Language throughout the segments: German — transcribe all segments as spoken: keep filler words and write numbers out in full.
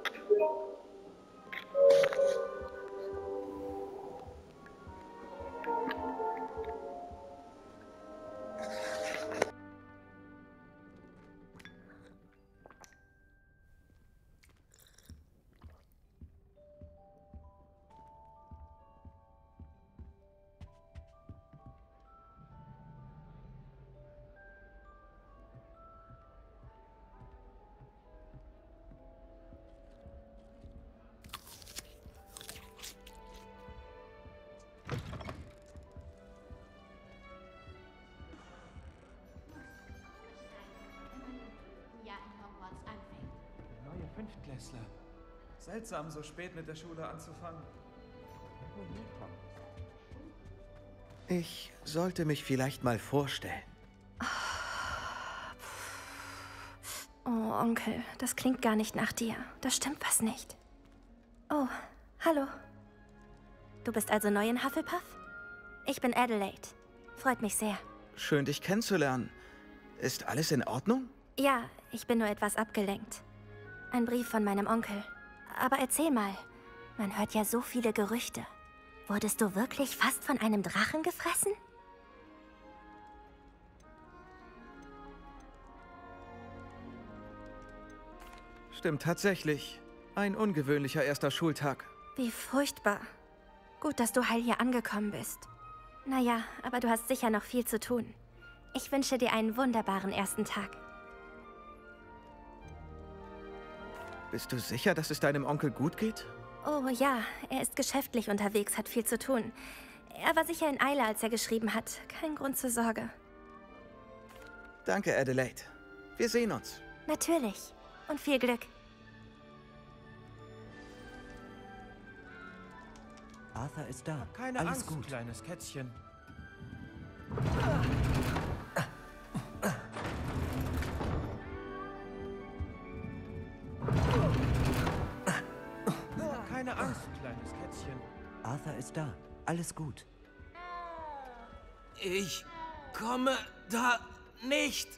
Fünftklässler. Seltsam, so spät mit der Schule anzufangen. Ich sollte mich vielleicht mal vorstellen. Oh, Onkel, das klingt gar nicht nach dir. Da stimmt was nicht. Oh, hallo. Du bist also neu in Hufflepuff? Ich bin Adelaide. Freut mich sehr. Schön, dich kennenzulernen. Ist alles in Ordnung? Ja, ich bin nur etwas abgelenkt. Ein Brief von meinem Onkel. Aber erzähl mal, man hört ja so viele Gerüchte. Wurdest du wirklich fast von einem Drachen gefressen? Stimmt tatsächlich. Ein ungewöhnlicher erster Schultag. Wie furchtbar. Gut, dass du heil hier angekommen bist. Naja, aber du hast sicher noch viel zu tun. Ich wünsche dir einen wunderbaren ersten Tag. Bist du sicher, dass es deinem Onkel gut geht? Oh ja, er ist geschäftlich unterwegs, hat viel zu tun. Er war sicher in Eile, als er geschrieben hat. Kein Grund zur Sorge. Danke, Adelaide. Wir sehen uns. Natürlich. Und viel Glück. Arthur ist da. Keine Alles Angst, gut. kleines Kätzchen. Keine Angst, kleines Kätzchen. Arthur ist da. Alles gut. Ich komme da nicht.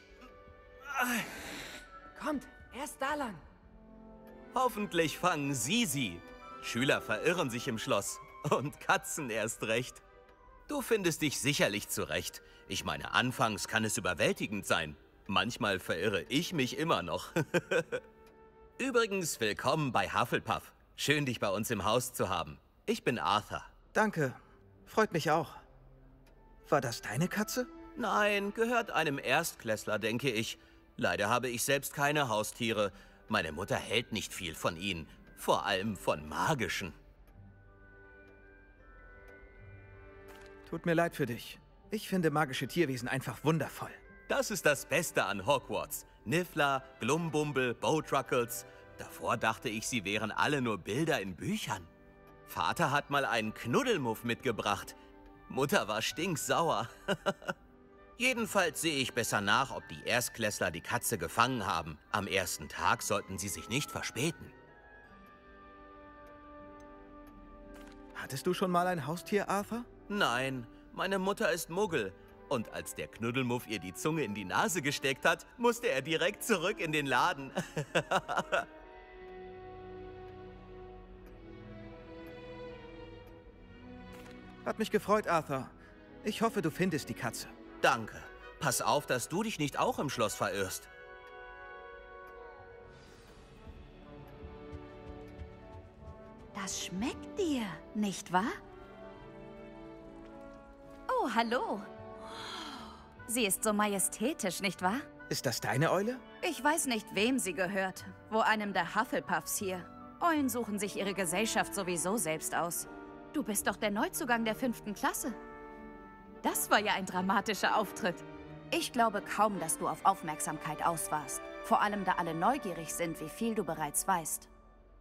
Kommt, erst da lang. Hoffentlich fangen Sie sie. Schüler verirren sich im Schloss. Und Katzen erst recht. Du findest dich sicherlich zurecht. Ich meine, anfangs kann es überwältigend sein. Manchmal verirre ich mich immer noch. Übrigens, willkommen bei Hufflepuff. Schön, dich bei uns im Haus zu haben. Ich bin Arthur. Danke. Freut mich auch. War das deine Katze? Nein, gehört einem Erstklässler, denke ich. Leider habe ich selbst keine Haustiere. Meine Mutter hält nicht viel von ihnen. Vor allem von magischen. Tut mir leid für dich. Ich finde magische Tierwesen einfach wundervoll. Das ist das Beste an Hogwarts. Niffler, Glumbumble, Bowtruckles. Davor dachte ich, sie wären alle nur Bilder in Büchern. Vater hat mal einen Knuddelmuff mitgebracht. Mutter war stinksauer. Jedenfalls sehe ich besser nach, ob die Erstklässler die Katze gefangen haben. Am ersten Tag sollten sie sich nicht verspäten. Hattest du schon mal ein Haustier, Arthur? Nein, meine Mutter ist Muggel. Und als der Knuddelmuff ihr die Zunge in die Nase gesteckt hat, musste er direkt zurück in den Laden. Hat mich gefreut, Arthur. Ich hoffe, du findest die Katze. Danke. Pass auf, dass du dich nicht auch im Schloss verirrst. Das schmeckt dir, nicht wahr? Oh, hallo. Sie ist so majestätisch, nicht wahr? Ist das deine Eule? Ich weiß nicht, wem sie gehört. Wo einem der Hufflepuffs hier. Eulen suchen sich ihre Gesellschaft sowieso selbst aus. Du bist doch der Neuzugang der fünften Klasse. Das war ja ein dramatischer Auftritt. Ich glaube kaum, dass du auf Aufmerksamkeit aus warst. Vor allem, da alle neugierig sind, wie viel du bereits weißt.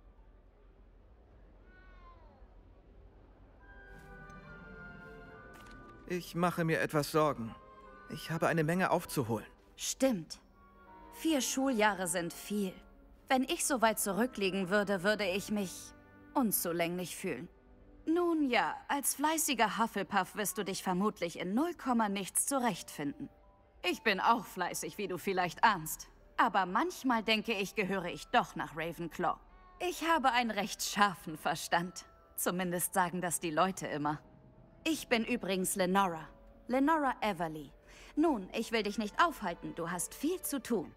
Ich mache mir etwas Sorgen. Ich habe eine Menge aufzuholen. Stimmt. Vier Schuljahre sind viel. Wenn ich so weit zurückliegen würde, würde ich mich unzulänglich fühlen. Nun ja, als fleißiger Hufflepuff wirst du dich vermutlich in null Komma nichts zurechtfinden. Ich bin auch fleißig, wie du vielleicht ahnst. Aber manchmal denke ich, gehöre ich doch nach Ravenclaw. Ich habe einen recht scharfen Verstand. Zumindest sagen das die Leute immer. Ich bin übrigens Lenora. Lenora Everly. Nun, ich will dich nicht aufhalten. Du hast viel zu tun.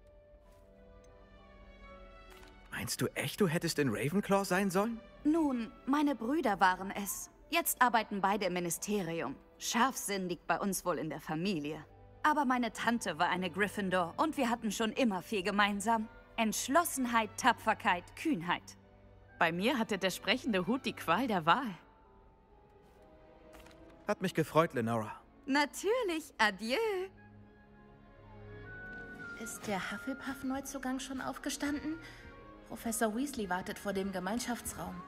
Meinst du echt, du hättest in Ravenclaw sein sollen? Nun, meine Brüder waren es. Jetzt arbeiten beide im Ministerium. Scharfsinn liegt bei uns wohl in der Familie. Aber meine Tante war eine Gryffindor und wir hatten schon immer viel gemeinsam. Entschlossenheit, Tapferkeit, Kühnheit. Bei mir hatte der sprechende Hut die Qual der Wahl. Hat mich gefreut, Lenora. Natürlich, adieu. Ist der Hufflepuff-Neuzugang schon aufgestanden? Professor Weasley wartet vor dem Gemeinschaftsraum.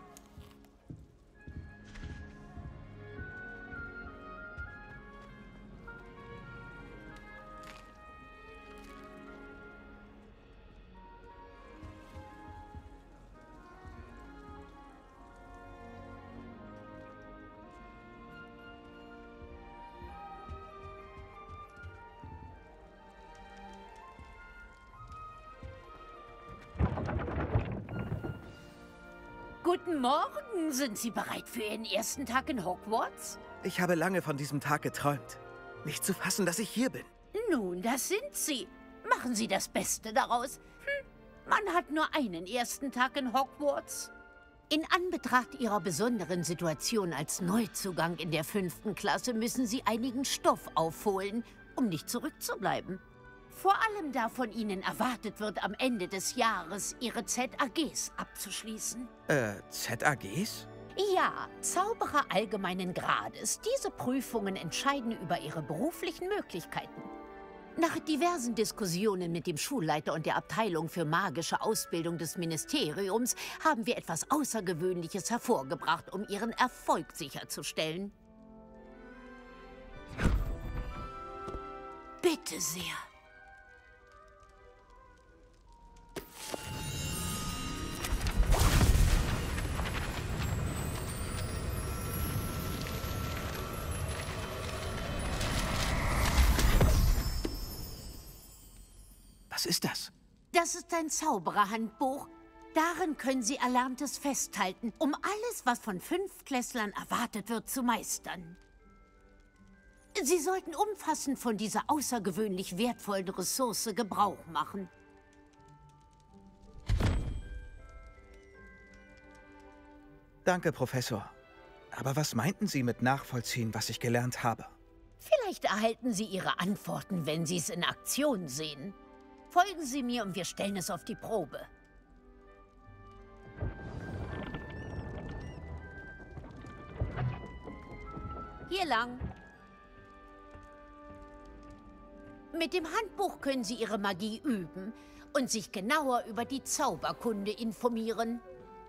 Guten Morgen. Sind Sie bereit für Ihren ersten Tag in Hogwarts? Ich habe lange von diesem Tag geträumt. Nicht zu fassen, dass ich hier bin. Nun, das sind Sie. Machen Sie das Beste daraus. Hm, man hat nur einen ersten Tag in Hogwarts. In Anbetracht Ihrer besonderen Situation als Neuzugang in der fünften Klasse müssen Sie einigen Stoff aufholen, um nicht zurückzubleiben. Vor allem da von Ihnen erwartet wird, am Ende des Jahres Ihre Z A Gs abzuschließen. Äh, Z A Gs? Ja, Zauberer allgemeinen Grades. Diese Prüfungen entscheiden über Ihre beruflichen Möglichkeiten. Nach diversen Diskussionen mit dem Schulleiter und der Abteilung für magische Ausbildung des Ministeriums haben wir etwas Außergewöhnliches hervorgebracht, um Ihren Erfolg sicherzustellen. Bitte sehr. Was ist das? Das ist ein Zaubererhandbuch. Darin können Sie Erlerntes festhalten, um alles, was von Fünftklässlern erwartet wird, zu meistern. Sie sollten umfassend von dieser außergewöhnlich wertvollen Ressource Gebrauch machen. Danke, Professor. Aber was meinten Sie mit nachvollziehen, was ich gelernt habe? Vielleicht erhalten Sie Ihre Antworten, wenn Sie es in Aktion sehen. Folgen Sie mir und wir stellen es auf die Probe. Hier lang. Mit dem Handbuch können Sie Ihre Magie üben und sich genauer über die Zauberkunde informieren.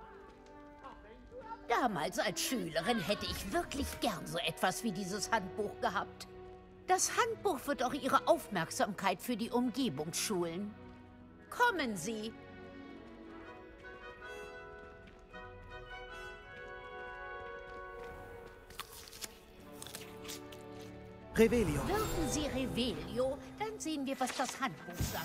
Damals als Schülerin hätte ich wirklich gern so etwas wie dieses Handbuch gehabt. Das Handbuch wird auch Ihre Aufmerksamkeit für die Umgebung schulen. Kommen Sie! Revelio. Wirken Sie Revelio, dann sehen wir, was das Handbuch sagt.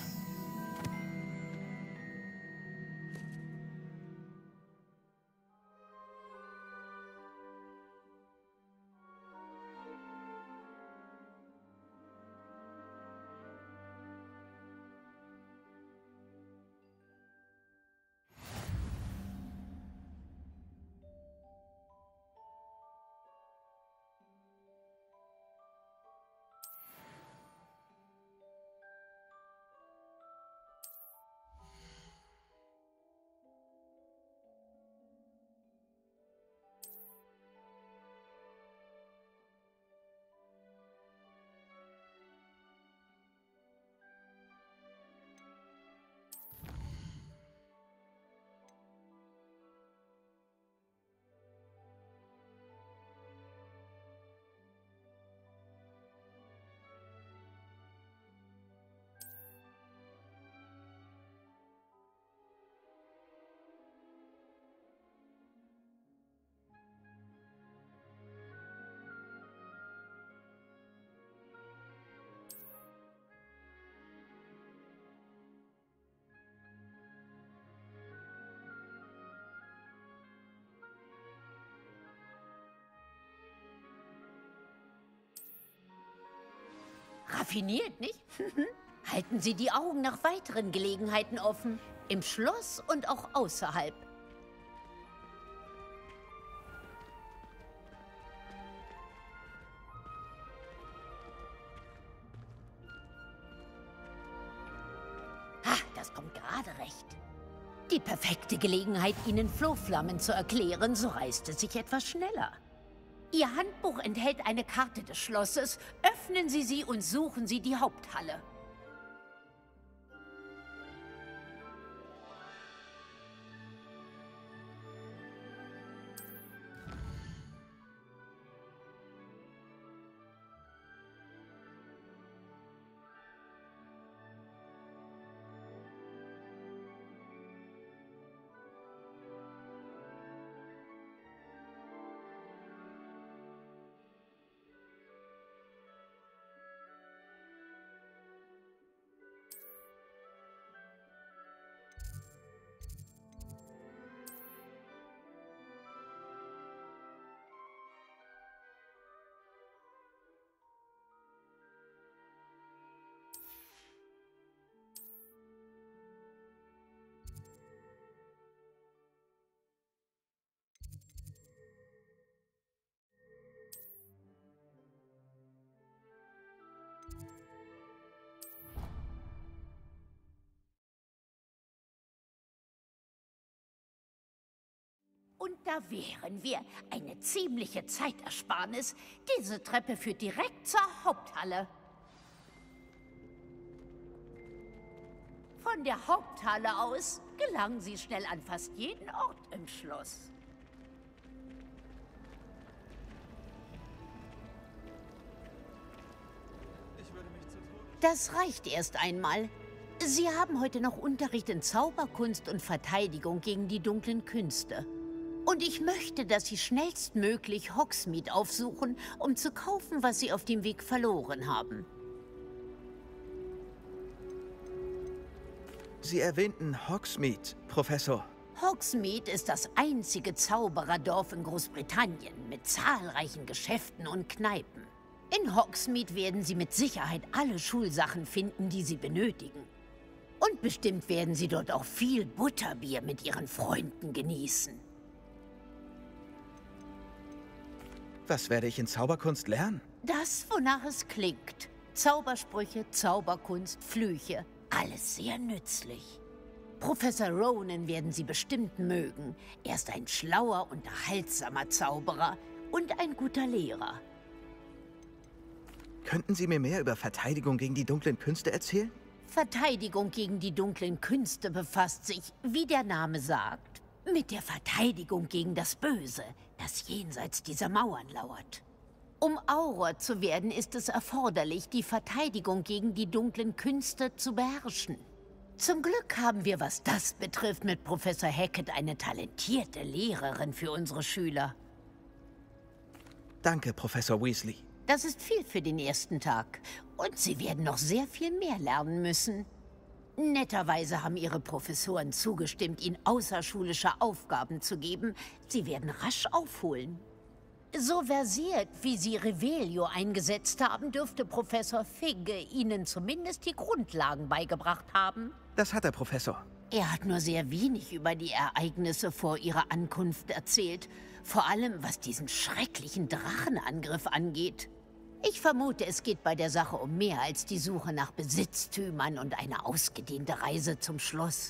Raffiniert, nicht? Halten Sie die Augen nach weiteren Gelegenheiten offen. Im Schloss und auch außerhalb. Ha, das kommt gerade recht. Die perfekte Gelegenheit, Ihnen Flohflammen zu erklären, so reißt es sich etwas schneller. Ihr Handbuch enthält eine Karte des Schlosses. Öffnen Sie sie und suchen Sie die Haupthalle. Und da wären wir. Eine ziemliche Zeitersparnis. Diese Treppe führt direkt zur Haupthalle. Von der Haupthalle aus gelangen Sie schnell an fast jeden Ort im Schloss. Das reicht erst einmal. Sie haben heute noch Unterricht in Zauberkunst und Verteidigung gegen die dunklen Künste. Und ich möchte, dass Sie schnellstmöglich Hogsmeade aufsuchen, um zu kaufen, was Sie auf dem Weg verloren haben. Sie erwähnten Hogsmeade, Professor. Hogsmeade ist das einzige Zaubererdorf in Großbritannien mit zahlreichen Geschäften und Kneipen. In Hogsmeade werden Sie mit Sicherheit alle Schulsachen finden, die Sie benötigen. Und bestimmt werden Sie dort auch viel Butterbier mit Ihren Freunden genießen. Was werde ich in Zauberkunst lernen? Das, wonach es klingt. Zaubersprüche, Zauberkunst, Flüche. Alles sehr nützlich. Professor Ronen werden Sie bestimmt mögen. Er ist ein schlauer, unterhaltsamer Zauberer und ein guter Lehrer. Könnten Sie mir mehr über Verteidigung gegen die dunklen Künste erzählen? Verteidigung gegen die dunklen Künste befasst sich, wie der Name sagt, mit der Verteidigung gegen das Böse, das jenseits dieser Mauern lauert. Um Auror zu werden, ist es erforderlich, die Verteidigung gegen die dunklen Künste zu beherrschen. Zum Glück haben wir, was das betrifft, mit Professor Hackett eine talentierte Lehrerin für unsere Schüler. Danke, Professor Weasley. Das ist viel für den ersten Tag. Und Sie werden noch sehr viel mehr lernen müssen. Netterweise haben Ihre Professoren zugestimmt, Ihnen außerschulische Aufgaben zu geben. Sie werden rasch aufholen. So versiert, wie Sie Revelio eingesetzt haben, dürfte Professor Figge Ihnen zumindest die Grundlagen beigebracht haben. Das hat er, Professor. Er hat nur sehr wenig über die Ereignisse vor Ihrer Ankunft erzählt. Vor allem, was diesen schrecklichen Drachenangriff angeht. Ich vermute, es geht bei der Sache um mehr als die Suche nach Besitztümern und eine ausgedehnte Reise zum Schloss.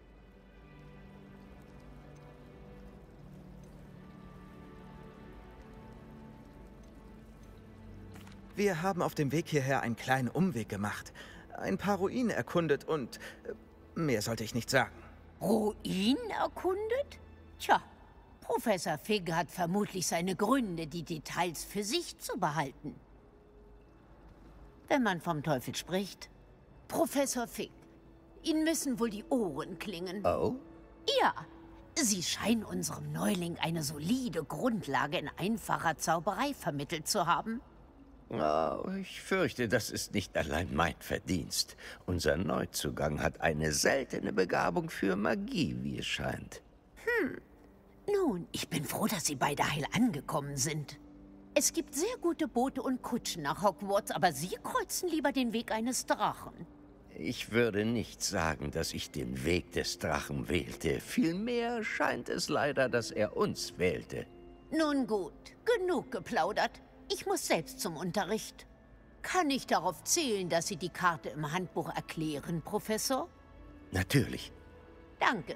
Wir haben auf dem Weg hierher einen kleinen Umweg gemacht, ein paar Ruinen erkundet und äh, mehr sollte ich nicht sagen. Ruinen erkundet? Tja, Professor Figge hat vermutlich seine Gründe, die Details für sich zu behalten. Wenn man vom Teufel spricht. Professor Figge, Ihnen müssen wohl die Ohren klingen. Oh? Ja, Sie scheinen unserem Neuling eine solide Grundlage in einfacher Zauberei vermittelt zu haben. Oh, ich fürchte, das ist nicht allein mein Verdienst. Unser Neuzugang hat eine seltene Begabung für Magie, wie es scheint. Hm. Nun, ich bin froh, dass Sie beide heil angekommen sind. Es gibt sehr gute Boote und Kutschen nach Hogwarts, aber Sie kreuzen lieber den Weg eines Drachen. Ich würde nicht sagen, dass ich den Weg des Drachen wählte. Vielmehr scheint es leider, dass er uns wählte. Nun gut, genug geplaudert. Ich muss selbst zum Unterricht. Kann ich darauf zählen, dass Sie die Karte im Handbuch erklären, Professor? Natürlich. Danke.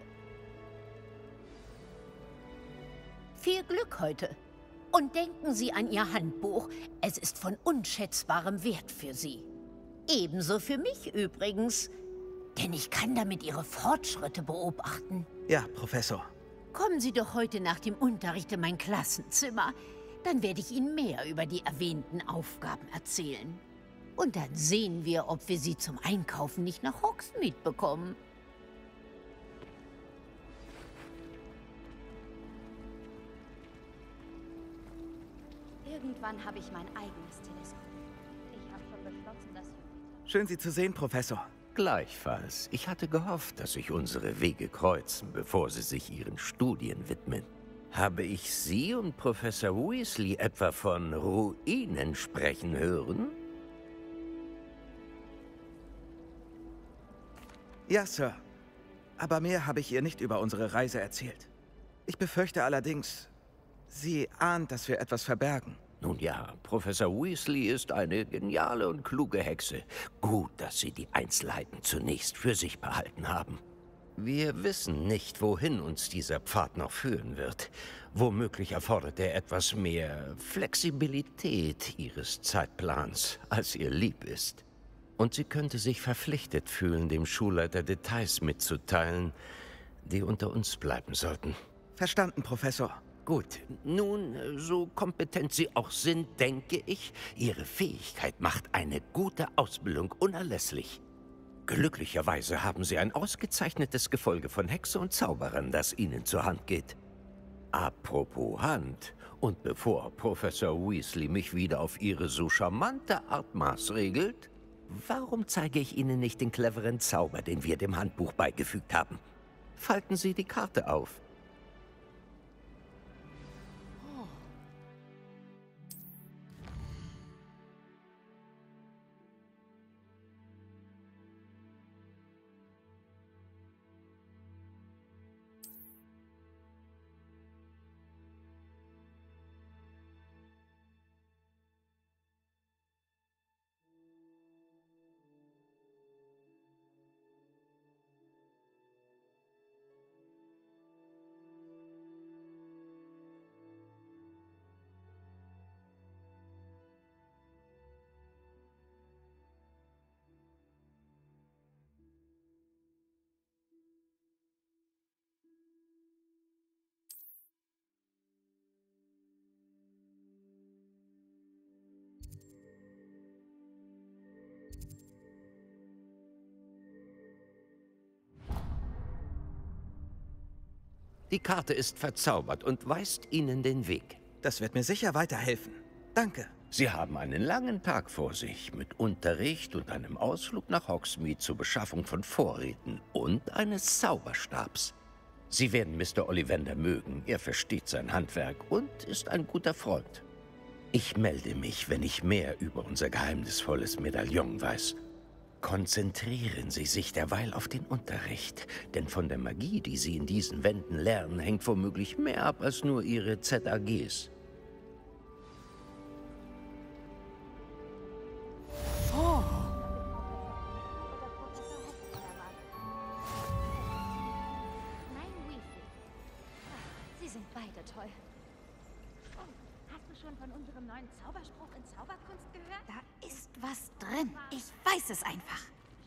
Viel Glück heute. Und denken Sie an Ihr Handbuch. Es ist von unschätzbarem Wert für Sie. Ebenso für mich übrigens. Denn ich kann damit Ihre Fortschritte beobachten. Ja, Professor. Kommen Sie doch heute nach dem Unterricht in mein Klassenzimmer. Dann werde ich Ihnen mehr über die erwähnten Aufgaben erzählen. Und dann sehen wir, ob wir Sie zum Einkaufen nicht nach Hogsmeade bekommen. Irgendwann habe ich mein eigenes Teleskop. Ich habe schon beschlossen, dass... Schön, Sie zu sehen, Professor. Gleichfalls. Ich hatte gehofft, dass sich unsere Wege kreuzen, bevor Sie sich Ihren Studien widmen. Habe ich Sie und Professor Weasley etwa von Ruinen sprechen hören? Ja, Sir. Aber mehr habe ich ihr nicht über unsere Reise erzählt. Ich befürchte allerdings, sie ahnt, dass wir etwas verbergen. Nun ja, Professor Weasley ist eine geniale und kluge Hexe. Gut, dass Sie die Einzelheiten zunächst für sich behalten haben. Wir wissen nicht, wohin uns dieser Pfad noch führen wird. Womöglich erfordert er etwas mehr Flexibilität Ihres Zeitplans, als ihr lieb ist. Und sie könnte sich verpflichtet fühlen, dem Schulleiter Details mitzuteilen, die unter uns bleiben sollten. Verstanden, Professor. Gut, nun, so kompetent Sie auch sind, denke ich, Ihre Fähigkeit macht eine gute Ausbildung unerlässlich. Glücklicherweise haben Sie ein ausgezeichnetes Gefolge von Hexe und Zauberern, das Ihnen zur Hand geht. Apropos Hand, und bevor Professor Weasley mich wieder auf Ihre so charmante Art maßregelt, warum zeige ich Ihnen nicht den cleveren Zauber, den wir dem Handbuch beigefügt haben? Falten Sie die Karte auf. Die Karte ist verzaubert und weist Ihnen den Weg. Das wird mir sicher weiterhelfen. Danke. Sie haben einen langen Tag vor sich, mit Unterricht und einem Ausflug nach Hogsmeade zur Beschaffung von Vorräten und eines Zauberstabs. Sie werden Mister Ollivander mögen, er versteht sein Handwerk und ist ein guter Freund. Ich melde mich, wenn ich mehr über unser geheimnisvolles Medaillon weiß. Konzentrieren Sie sich derweil auf den Unterricht, denn von der Magie, die Sie in diesen Wänden lernen, hängt womöglich mehr ab als nur Ihre Z A Gs. Oh. Nein, Weasley. Sie sind beide toll. Oh, hast du schon von unserem neuen Zauberspruch in Zauberkunst gehört? Da ist was drin. Ich weiß es einfach.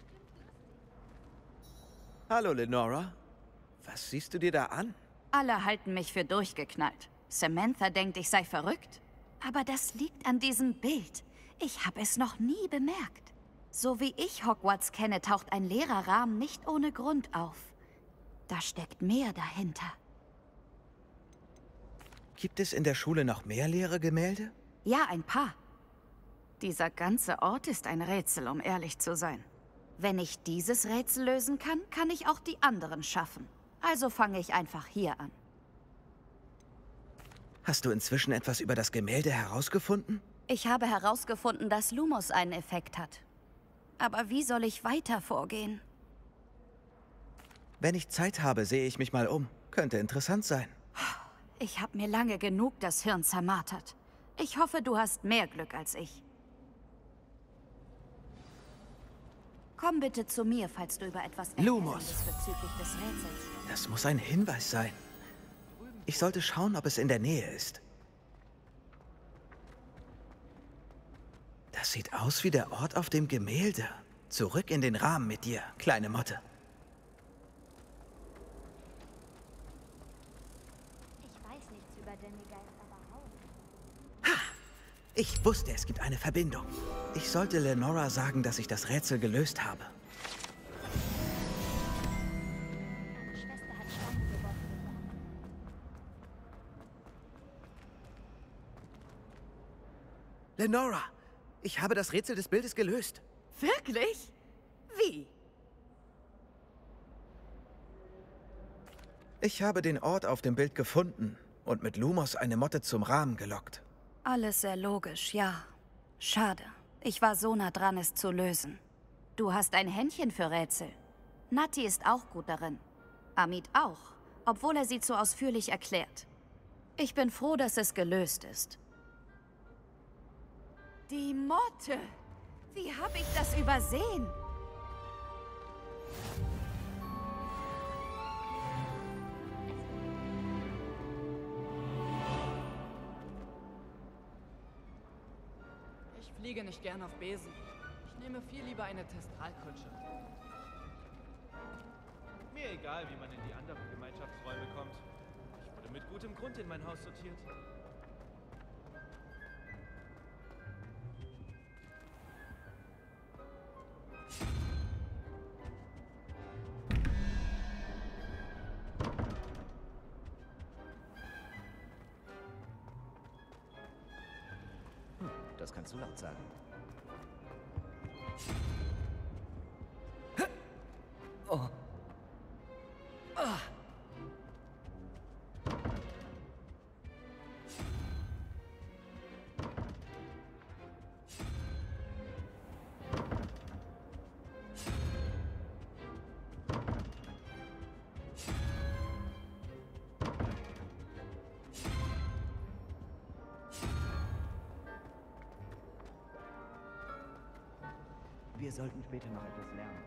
Hallo, Lenora. Was siehst du dir da an? Alle halten mich für durchgeknallt. Samantha denkt, ich sei verrückt. Aber das liegt an diesem Bild. Ich habe es noch nie bemerkt. So wie ich Hogwarts kenne, taucht ein leerer Rahmen nicht ohne Grund auf. Da steckt mehr dahinter. Gibt es in der Schule noch mehr leere Gemälde? Ja, ein paar. Dieser ganze Ort ist ein Rätsel, um ehrlich zu sein. Wenn ich dieses Rätsel lösen kann, kann ich auch die anderen schaffen. Also fange ich einfach hier an. Hast du inzwischen etwas über das Gemälde herausgefunden? Ich habe herausgefunden, dass Lumos einen Effekt hat. Aber wie soll ich weiter vorgehen? Wenn ich Zeit habe, sehe ich mich mal um. Könnte interessant sein. Ich habe mir lange genug das Hirn zermartert. Ich hoffe, du hast mehr Glück als ich. Komm bitte zu mir, falls du über etwas Lumos. Erhellendes bezüglich des Rätsels. Das muss ein Hinweis sein. Ich sollte schauen, ob es in der Nähe ist. Das sieht aus wie der Ort auf dem Gemälde. Zurück in den Rahmen mit dir, kleine Motte. Ich weiß nichts über Demigeist, aber auch. Ha! Ich wusste, es gibt eine Verbindung. Ich sollte Lenora sagen, dass ich das Rätsel gelöst habe. Meine Schwester hat Steine geworfen. Lenora, ich habe das Rätsel des Bildes gelöst. Wirklich? Wie? Ich habe den Ort auf dem Bild gefunden und mit Lumos eine Motte zum Rahmen gelockt. Alles sehr logisch, ja. Schade. Ich war so nah dran, es zu lösen. Du hast ein Händchen für Rätsel. Nati ist auch gut darin. Amit auch, obwohl er sie zu ausführlich erklärt. Ich bin froh, dass es gelöst ist. Die Motte! Wie habe ich das übersehen? Ich fliege nicht gern auf Besen. Ich nehme viel lieber eine Testralkutsche. Mir egal, wie man in die anderen Gemeinschaftsräume kommt. Ich wurde mit gutem Grund in mein Haus sortiert. Das kannst du laut sagen. Oh. Ah. Wir sollten später noch etwas lernen.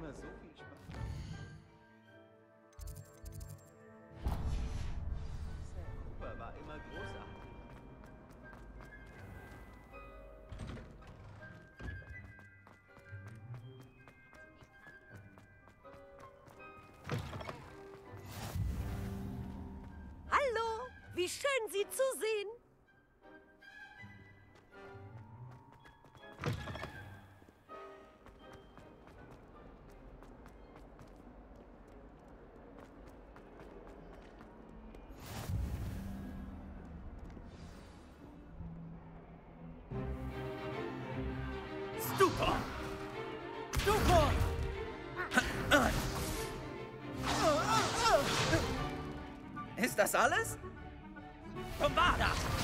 immer so viel Spaß. Sam Cooper war immer großartig. Hallo, wie schön, Sie zu sehen. Stupor! Stupor! Ist das alles? Bombarda!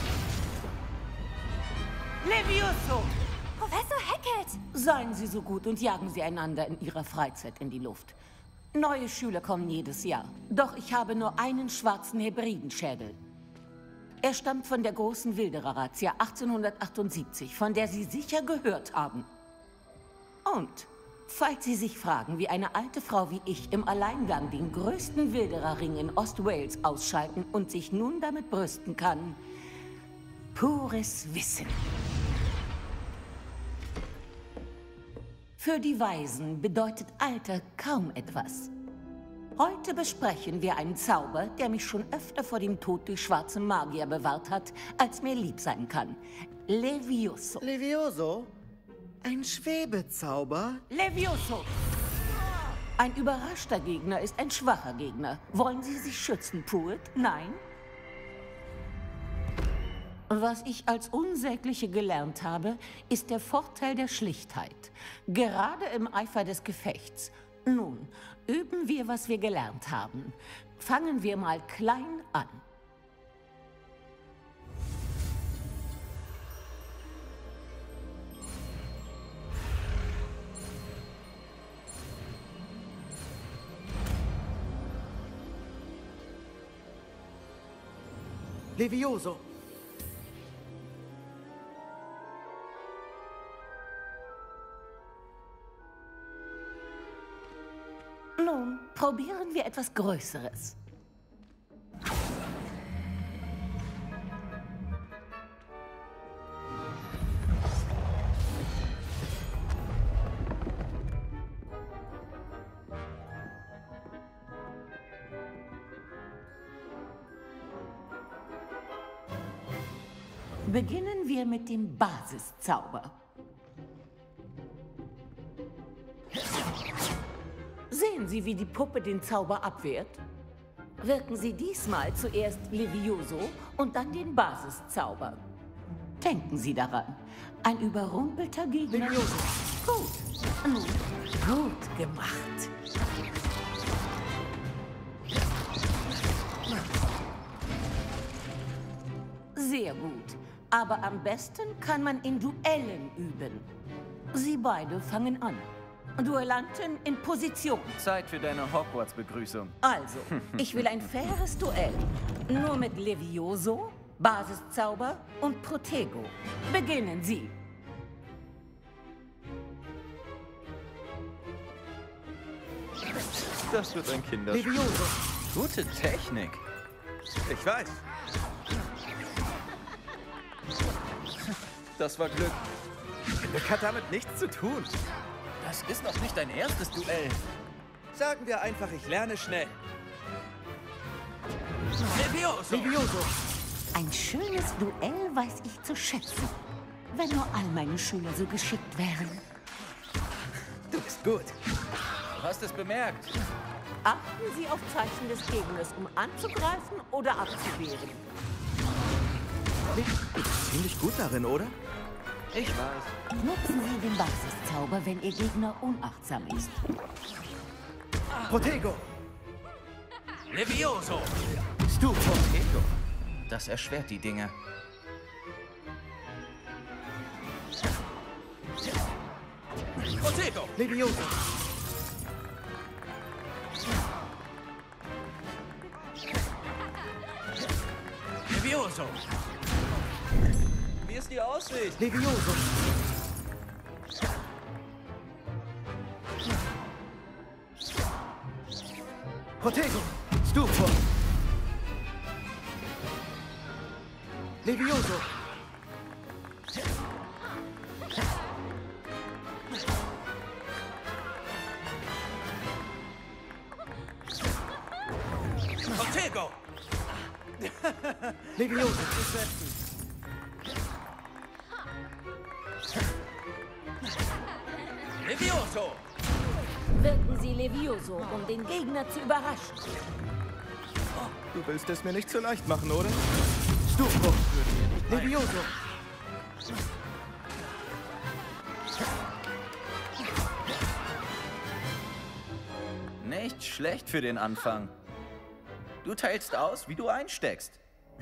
Levioso! Professor Hackett! Seien Sie so gut und jagen Sie einander in Ihrer Freizeit in die Luft. Neue Schüler kommen jedes Jahr. Doch ich habe nur einen schwarzen Hebridenschädel. Er stammt von der großen Wilderer-Razzia achtzehnhundertachtundsiebzig, von der Sie sicher gehört haben. Und falls Sie sich fragen, wie eine alte Frau wie ich im Alleingang den größten Wildererring in Ostwales ausschalten und sich nun damit brüsten kann, pures Wissen. Für die Weisen bedeutet Alter kaum etwas. Heute besprechen wir einen Zauber, der mich schon öfter vor dem Tod durch schwarze Magier bewahrt hat, als mir lieb sein kann. Levioso. Levioso? Ein Schwebezauber? Levioso! Ein überraschter Gegner ist ein schwacher Gegner. Wollen Sie sich schützen, Pruitt? Nein? Was ich als Unsägliche gelernt habe, ist der Vorteil der Schlichtheit. Gerade im Eifer des Gefechts. Nun, üben wir, was wir gelernt haben. Fangen wir mal klein an. Levioso! Nun, probieren wir etwas Größeres. Beginnen wir mit dem Basiszauber. Sehen Sie, wie die Puppe den Zauber abwehrt? Wirken Sie diesmal zuerst Levioso und dann den Basiszauber. Denken Sie daran, ein überrumpelter Gegner... Levioso! Gut, nun, gut gemacht. Sehr gut. Aber am besten kann man in Duellen üben. Sie beide fangen an. Duellanten in Position. Zeit für deine Hogwarts-Begrüßung. Also, ich will ein faires Duell. Nur mit Levioso, Basiszauber und Protego. Beginnen Sie. Das wird ein Kinderspiel. Levioso! Gute Technik. Ich weiß. Das war Glück. Glück hat damit nichts zu tun. Das ist noch nicht dein erstes Duell. Sagen wir einfach, ich lerne schnell. Levioso! Levioso! Ein schönes Duell weiß ich zu schätzen. Wenn nur all meine Schüler so geschickt wären. Du bist gut. Du hast es bemerkt. Achten Sie auf Zeichen des Gegners, um anzugreifen oder abzuwehren. Du bist ziemlich gut darin, oder? Ich weiß. Nutzen Sie den Basiszauber, wenn Ihr Gegner unachtsam ist. Protego! Levioso! Stupor! Protego. Das erschwert die Dinge. Protego! Levioso! Levioso! Wie ist die Aussicht? Levioso! Protego! Stufo! Levioso! Protego! Levioso! Levioso! Wirken Sie Levioso, um den Gegner zu überraschen. Du willst es mir nicht so leicht machen, oder? Stufo! Levioso! Nicht schlecht für den Anfang. Du teilst aus, wie du einsteckst.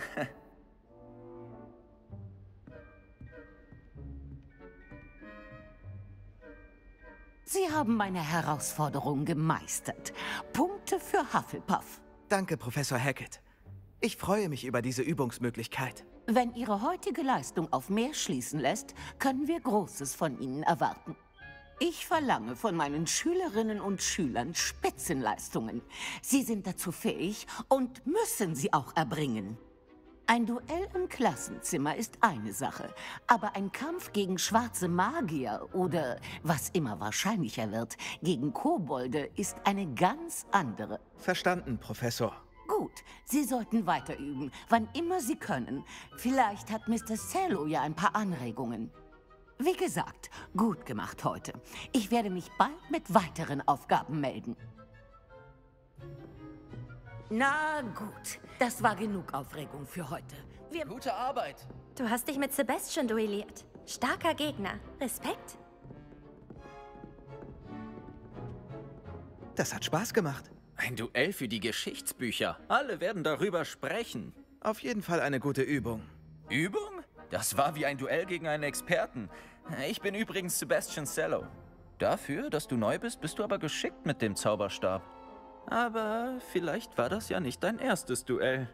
Sie haben meine Herausforderung gemeistert. Punkte für Hufflepuff. Danke, Professor Hackett. Ich freue mich über diese Übungsmöglichkeit. Wenn Ihre heutige Leistung auf mehr schließen lässt, können wir Großes von Ihnen erwarten. Ich verlange von meinen Schülerinnen und Schülern Spitzenleistungen. Sie sind dazu fähig und müssen sie auch erbringen. Ein Duell im Klassenzimmer ist eine Sache, aber ein Kampf gegen schwarze Magier oder, was immer wahrscheinlicher wird, gegen Kobolde ist eine ganz andere. Verstanden, Professor. Gut, Sie sollten weiter üben, wann immer Sie können. Vielleicht hat Mister Cello ja ein paar Anregungen. Wie gesagt, gut gemacht heute. Ich werde mich bald mit weiteren Aufgaben melden. Na gut, das war genug Aufregung für heute. Wir Gute Arbeit. Du hast dich mit Sebastian duelliert. Starker Gegner. Respekt. Das hat Spaß gemacht. Ein Duell für die Geschichtsbücher. Alle werden darüber sprechen. Auf jeden Fall eine gute Übung. Übung? Das war wie ein Duell gegen einen Experten. Ich bin übrigens Sebastian Cello. Dafür, dass du neu bist, bist du aber geschickt mit dem Zauberstab. Aber vielleicht war das ja nicht dein erstes Duell.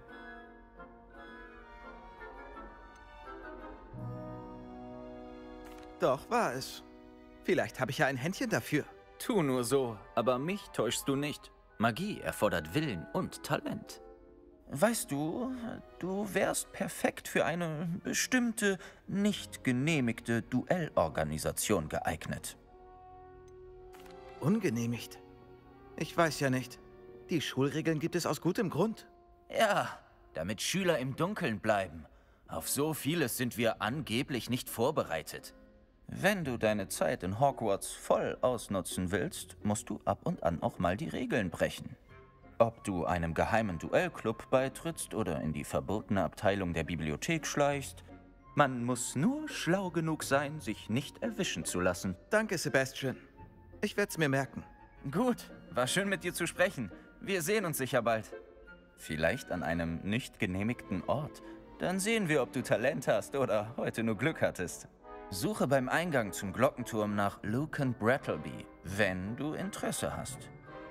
Doch, war es. Vielleicht habe ich ja ein Händchen dafür. Tu nur so, aber mich täuschst du nicht. Magie erfordert Willen und Talent. Weißt du, du wärst perfekt für eine bestimmte, nicht genehmigte Duellorganisation geeignet. Ungenehmigt? Ich weiß ja nicht. Die Schulregeln gibt es aus gutem Grund. Ja, damit Schüler im Dunkeln bleiben. Auf so vieles sind wir angeblich nicht vorbereitet. Wenn du deine Zeit in Hogwarts voll ausnutzen willst, musst du ab und an auch mal die Regeln brechen. Ob du einem geheimen Duellclub beitrittst oder in die verbotene Abteilung der Bibliothek schleichst, man muss nur schlau genug sein, sich nicht erwischen zu lassen. Danke, Sebastian. Ich werde es mir merken. Gut, war schön mit dir zu sprechen. Wir sehen uns sicher bald. Vielleicht an einem nicht genehmigten Ort. Dann sehen wir, ob du Talent hast oder heute nur Glück hattest. Suche beim Eingang zum Glockenturm nach Lucan Brattleby, wenn du Interesse hast.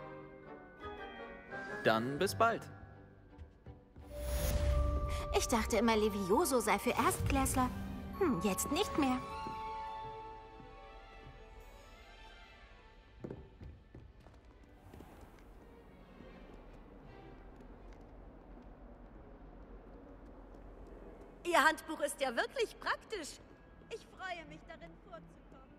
Dann bis bald. Ich dachte immer, Levioso sei für Erstklässler. Hm, jetzt nicht mehr. Ihr Handbuch ist ja wirklich praktisch. Ich freue mich, darin vorzukommen.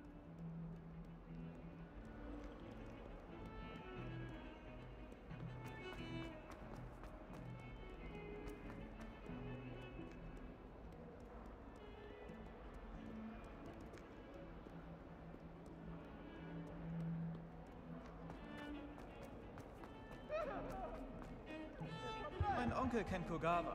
Mein Onkel kennt Kogawa.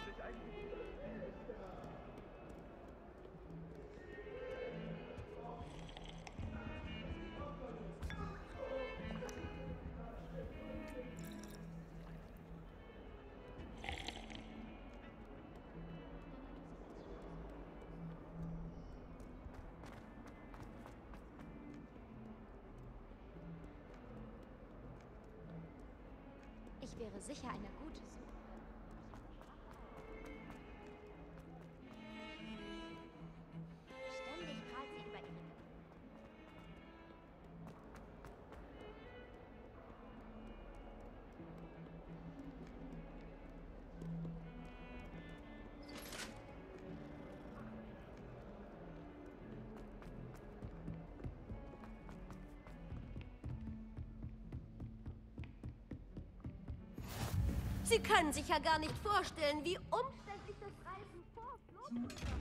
Ich wäre sicher eine gute Suche. Ständig prahlt sie über ihre... Sie können sich ja gar nicht vorstellen, wie umständlich das Reisen vor Flucht war.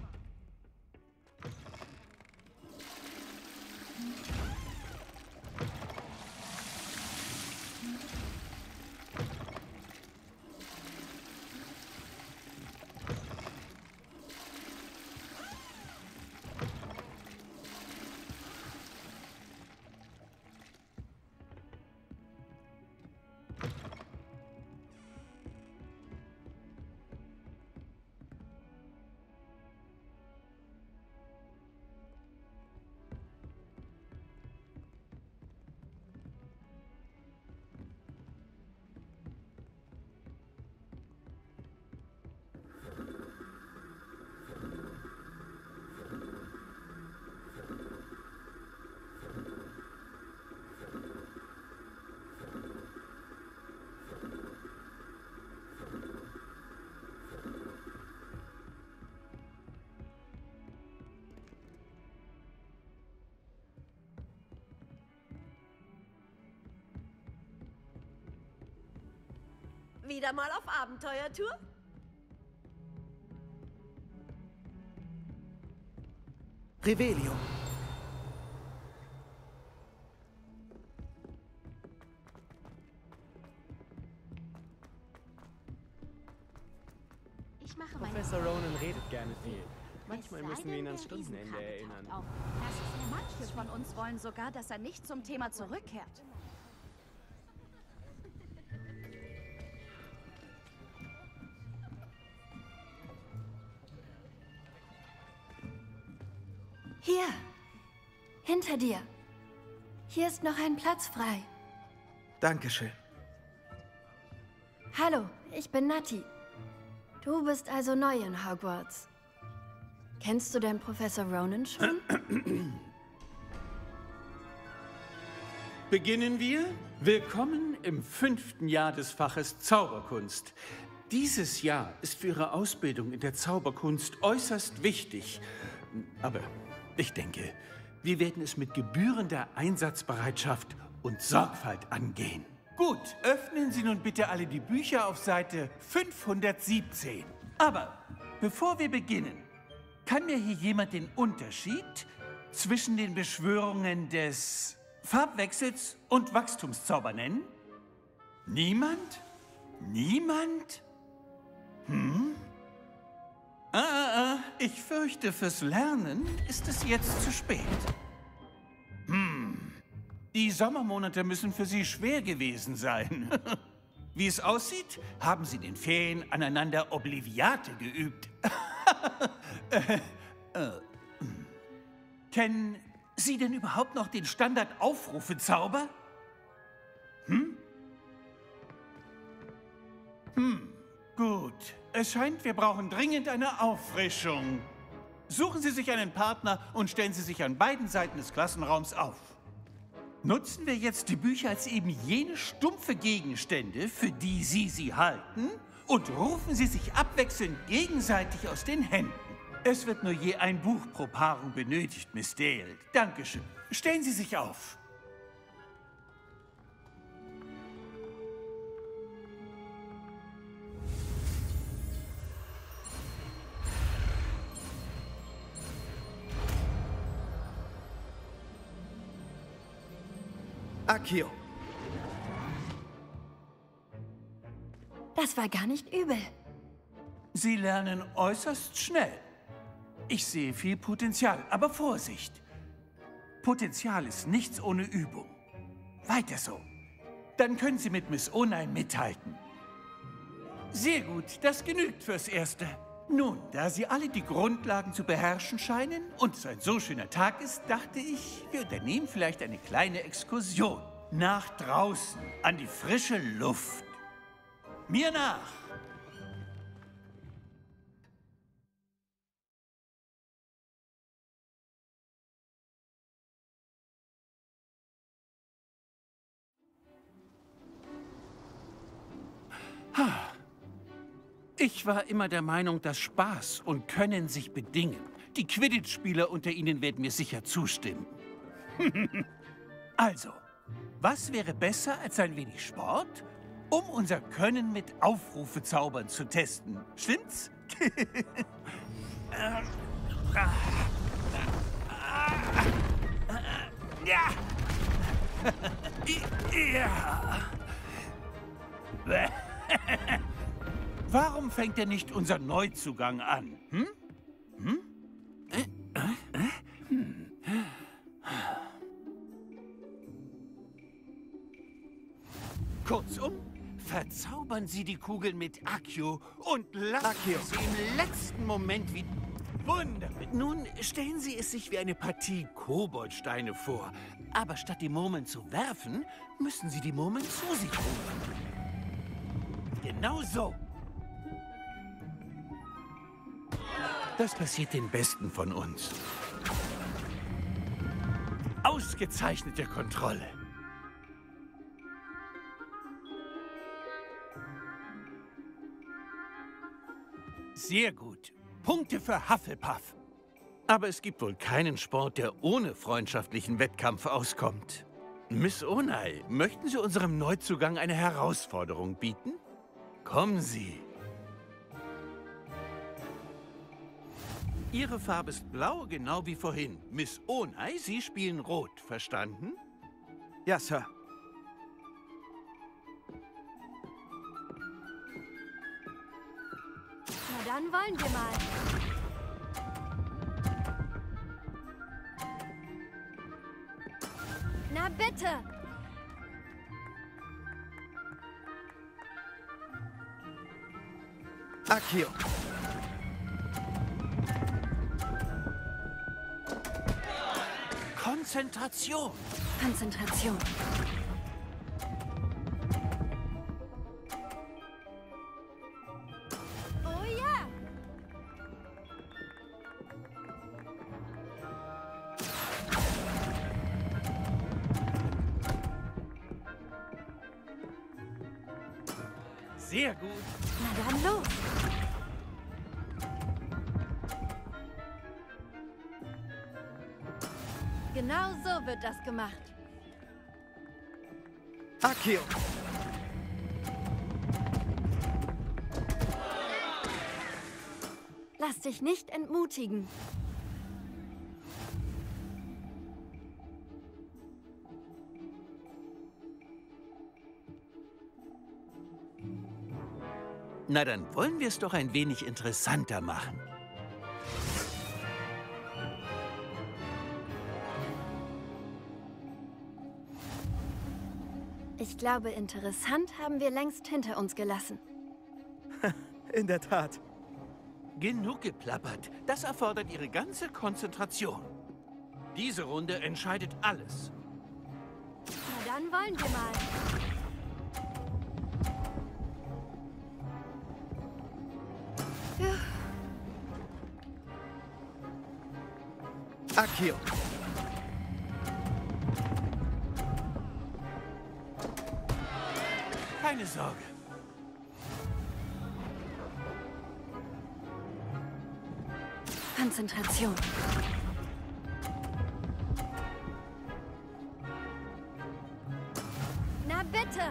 Wieder mal auf Abenteuertour? Revelio. Ich mache meine Professor Ronan redet gerne viel. Manchmal müssen wir ihn ans Stundenende erinnern. Das ist manche von uns wollen sogar, dass er nicht zum Thema zurückkehrt. Hier, hinter dir. Hier ist noch ein Platz frei. Dankeschön. Hallo, ich bin Nati. Du bist also neu in Hogwarts. Kennst du denn Professor Ronan schon? Beginnen wir? Willkommen im fünften Jahr des Faches Zauberkunst. Dieses Jahr ist für Ihre Ausbildung in der Zauberkunst äußerst wichtig. Aber ich denke, wir werden es mit gebührender Einsatzbereitschaft und Sorgfalt angehen. Gut, öffnen Sie nun bitte alle die Bücher auf Seite fünfhundertsiebzehn. Aber bevor wir beginnen, kann mir hier jemand den Unterschied zwischen den Beschwörungen des Farbwechsels und Wachstumszauber nennen? Niemand? Niemand? Hm? Ah, ah, ah, ich fürchte, fürs Lernen ist es jetzt zu spät. Hm, die Sommermonate müssen für Sie schwer gewesen sein. Wie es aussieht, haben Sie in den Ferien aneinander Obliviate geübt. äh, äh, hm. Kennen Sie denn überhaupt noch den Standard-Aufrufe-Zauber? Hm? Hm, gut. Es scheint, wir brauchen dringend eine Auffrischung. Suchen Sie sich einen Partner und stellen Sie sich an beiden Seiten des Klassenraums auf. Nutzen wir jetzt die Bücher als eben jene stumpfe Gegenstände, für die Sie sie halten, und rufen Sie sich abwechselnd gegenseitig aus den Händen. Es wird nur je ein Buch pro Paarung benötigt, Miss Dale. Dankeschön. Stellen Sie sich auf. Accio. Das war gar nicht übel. Sie lernen äußerst schnell. Ich sehe viel Potenzial, aber Vorsicht. Potenzial ist nichts ohne Übung. Weiter so. Dann können Sie mit Miss O'Neill mithalten. Sehr gut, das genügt fürs Erste. Nun, da Sie alle die Grundlagen zu beherrschen scheinen und es ein so schöner Tag ist, dachte ich, wir unternehmen vielleicht eine kleine Exkursion. Nach draußen, an die frische Luft. Mir nach! Ich war immer der Meinung, dass Spaß und Können sich bedingen. Die Quidditch-Spieler unter Ihnen werden mir sicher zustimmen. Also, was wäre besser als ein wenig Sport um unser Können mit Aufrufezaubern zu testen. Stimmt's? Ja. Ja. Warum fängt er nicht unser Neuzugang an? Hm? Hm? Hm. Kurzum, verzaubern Sie die Kugel mit Accio und lassen Accio. Sie im letzten Moment wie... Wunderbar. Nun stellen Sie es sich wie eine Partie Koboldsteine vor. Aber statt die Murmeln zu werfen, müssen Sie die Murmeln zu sich rufen. Genau so. Das passiert den Besten von uns. Ausgezeichnete Kontrolle. Sehr gut. Punkte für Hufflepuff. Aber es gibt wohl keinen Sport, der ohne freundschaftlichen Wettkampf auskommt. Miss Onai, möchten Sie unserem Neuzugang eine Herausforderung bieten? Kommen Sie. Ihre Farbe ist blau, genau wie vorhin. Miss Onai, Sie spielen rot. Verstanden? Ja, Sir. Na dann wollen wir mal. Na bitte! Accio. Konzentration. Konzentration. Oh ja! Sehr gut. Na dann los! Genau so wird das gemacht. Accio. Lass dich nicht entmutigen. Na, dann wollen wir es doch ein wenig interessanter machen. Ich glaube, interessant haben wir längst hinter uns gelassen. In der Tat. Genug geplappert. Das erfordert Ihre ganze Konzentration. Diese Runde entscheidet alles. Na dann wollen wir mal. Accio. Keine Sorge. Konzentration. Na bitte!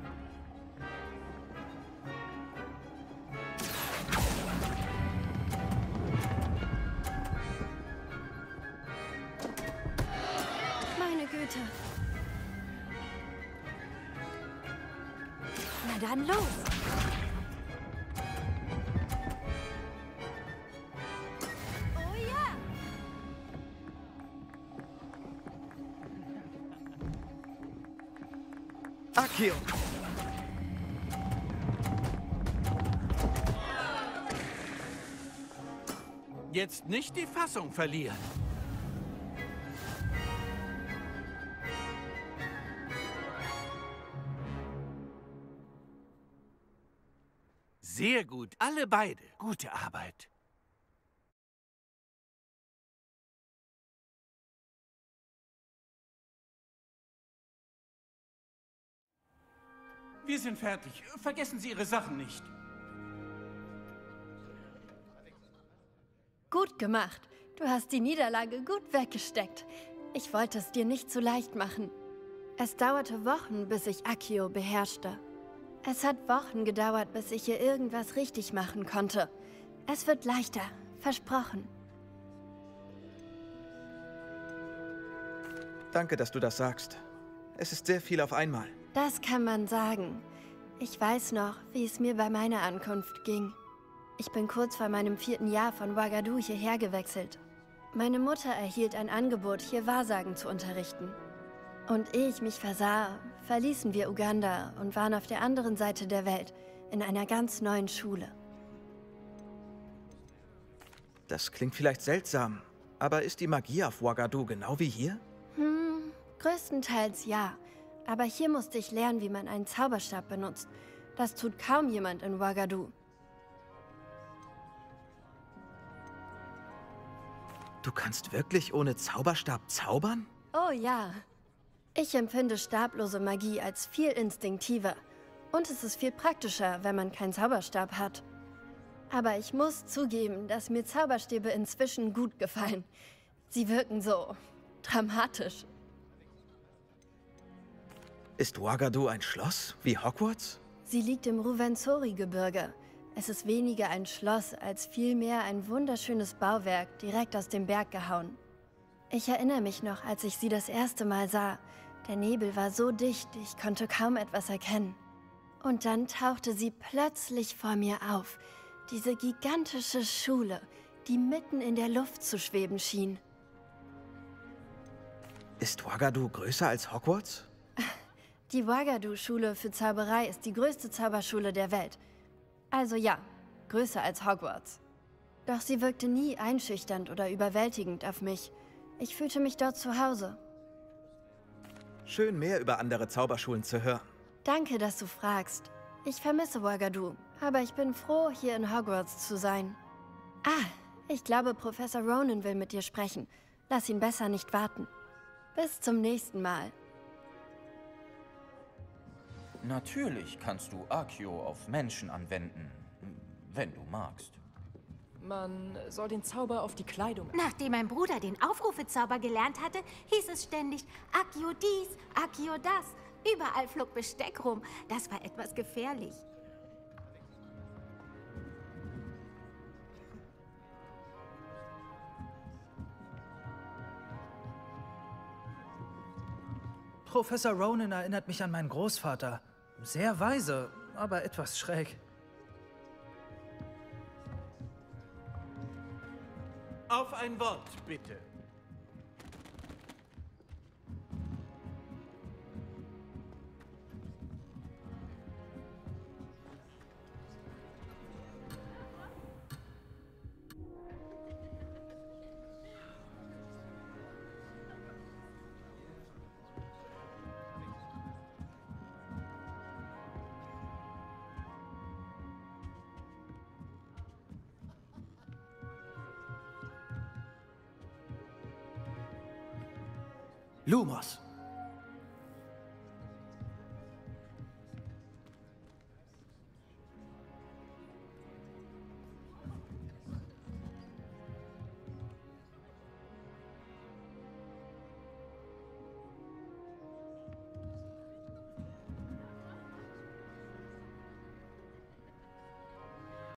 Meine Güte. Na dann los! Oh ja! Accio. Jetzt nicht die Fassung verlieren. Sehr gut, alle beide. Gute Arbeit. Wir sind fertig. Vergessen Sie Ihre Sachen nicht. Gut gemacht. Du hast die Niederlage gut weggesteckt. Ich wollte es dir nicht zu leicht machen. Es dauerte Wochen, bis ich Accio beherrschte. Es hat Wochen gedauert, bis ich hier irgendwas richtig machen konnte. Es wird leichter. Versprochen. Danke, dass du das sagst. Es ist sehr viel auf einmal. Das kann man sagen. Ich weiß noch, wie es mir bei meiner Ankunft ging. Ich bin kurz vor meinem vierten Jahr von Ouagadougou hierher gewechselt. Meine Mutter erhielt ein Angebot, hier Wahrsagen zu unterrichten. Und ehe ich mich versah, verließen wir Uganda und waren auf der anderen Seite der Welt, in einer ganz neuen Schule. Das klingt vielleicht seltsam, aber ist die Magie auf Ouagadougou genau wie hier? Hm, größtenteils ja. Aber hier musste ich lernen, wie man einen Zauberstab benutzt. Das tut kaum jemand in Ouagadougou. Du kannst wirklich ohne Zauberstab zaubern? Oh ja. Ich empfinde stablose Magie als viel instinktiver. Und es ist viel praktischer, wenn man keinen Zauberstab hat. Aber ich muss zugeben, dass mir Zauberstäbe inzwischen gut gefallen. Sie wirken so dramatisch. Ist Ouagadougou ein Schloss, wie Hogwarts? Sie liegt im Ruwenzori-Gebirge. Es ist weniger ein Schloss, als vielmehr ein wunderschönes Bauwerk, direkt aus dem Berg gehauen. Ich erinnere mich noch, als ich sie das erste Mal sah. Der Nebel war so dicht, ich konnte kaum etwas erkennen. Und dann tauchte sie plötzlich vor mir auf. Diese gigantische Schule, die mitten in der Luft zu schweben schien. Ist Ouagadougou größer als Hogwarts? Die Ouagadougou-Schule für Zauberei ist die größte Zauberschule der Welt. Also ja, größer als Hogwarts. Doch sie wirkte nie einschüchternd oder überwältigend auf mich. Ich fühlte mich dort zu Hause. Schön, mehr über andere Zauberschulen zu hören. Danke, dass du fragst. Ich vermisse Ouagadougou, aber ich bin froh, hier in Hogwarts zu sein. Ah, ich glaube, Professor Ronen will mit dir sprechen. Lass ihn besser nicht warten. Bis zum nächsten Mal. Natürlich kannst du Accio auf Menschen anwenden, wenn du magst. Man soll den Zauber auf die Kleidung... Nachdem mein Bruder den Aufrufezauber gelernt hatte, hieß es ständig Accio dies, Accio das. Überall flog Besteck rum. Das war etwas gefährlich. Professor Ronen erinnert mich an meinen Großvater. Sehr weise, aber etwas schräg. Auf ein Wort, bitte. Lumos.